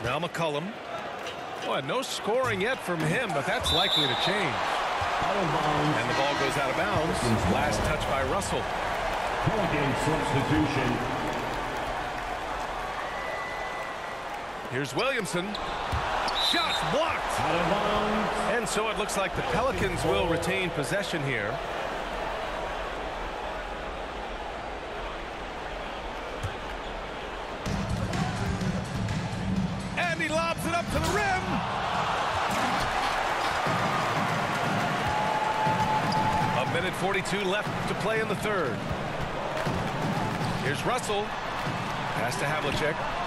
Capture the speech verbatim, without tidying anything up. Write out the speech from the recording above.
Now McCollum. Boy, no scoring yet from him, but that's likely to change. And the ball goes out of bounds. Last touch by Russell. Game substitution. Here's Williamson. Shots blocked. Out of bounds. And so it looks like the Pelicans will retain possession here. And he lobs it up to the rim. A minute forty-two left to play in the third. Here's Russell. Pass to Havlicek.